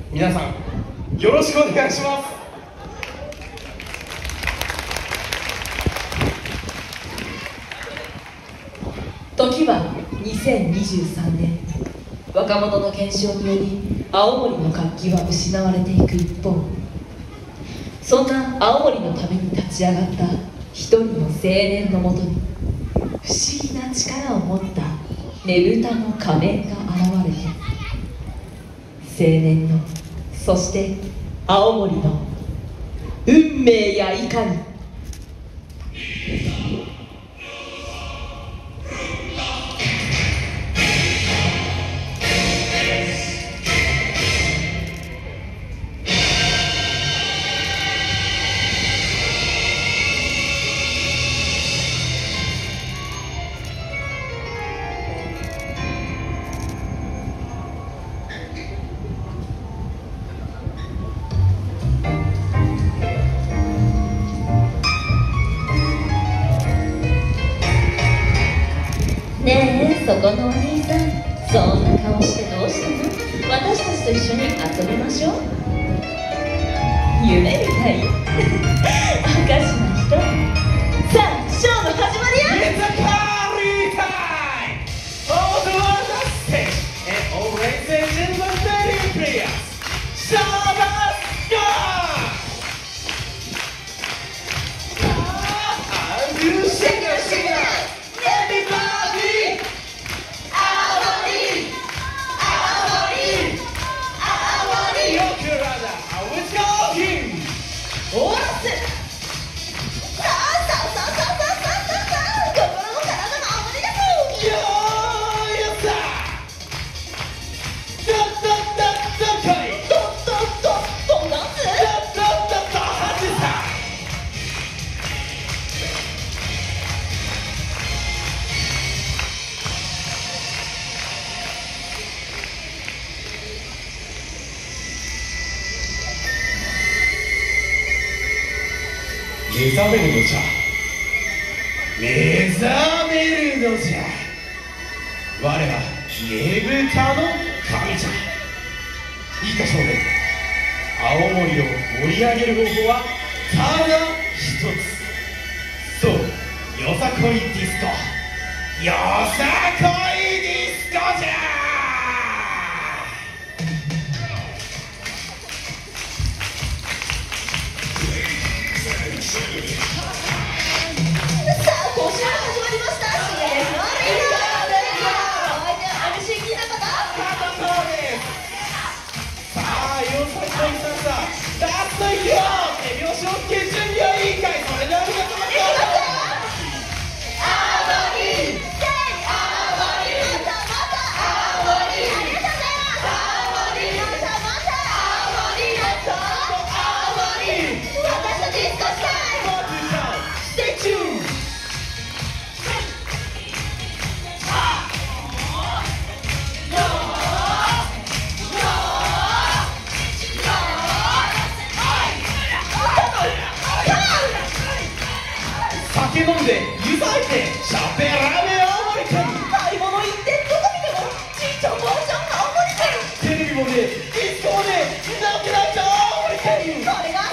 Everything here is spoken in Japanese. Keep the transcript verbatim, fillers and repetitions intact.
皆さんよろしくお願いします。 時はにせんにじゅうさんねん、若者の減少により青森の活気は失われていく一方、そんな青森のために立ち上がった一人の青年のもとに不思議な力を持ったねぶたの仮面が現れて、青年のそして青森の運命やいかに。 ねえ、そこのお兄さん、そんな顔してどうしたの？私たちと一緒に遊びましょう。夢みたい。おかしな人。さあ、ショーの始まりや。 It's a party time! All the world on stage and all ladies and gentlemen, ready players, show us go! And you shake it, shake it, everybody! 青森、青森、青森。 Your Kurada, how it's going? オーラス。さあさあさあさあさあさあさあさあ、心も体も青森だぞ。 Yo, yes, sir! Da, da, da, da, kai! ドッドッドッドダンス。 Da, da, da, da, hajisa! 目覚めるのじゃ、目覚めるのじゃ。我はねぶたの神じゃ。いいか少年、青森を盛り上げる方法はただ一つ。そう、よさこいディスコ、よさこいディスコじゃ。 さあ、今週も始まりました。シーエスのリーダー。じゃあ、アルシェ聞いた方。 そうです。さあ、よさこいさんさん、ラストいくよ。手拍子をつける準備はいいかい。それでは皆様、 いきますよ。青森、せい青森、またまた青森。ありがとうございます。青森、またまた青森。やっと青森。私とディスコしたい。 Stay tuned! 酒飲んで湯さいてしゃべらね青森県。 買い物行ってどこ見てもじいちゃんばあちゃん青森県。 テレビもねディスコもねなくなっちゃう青森県。 これが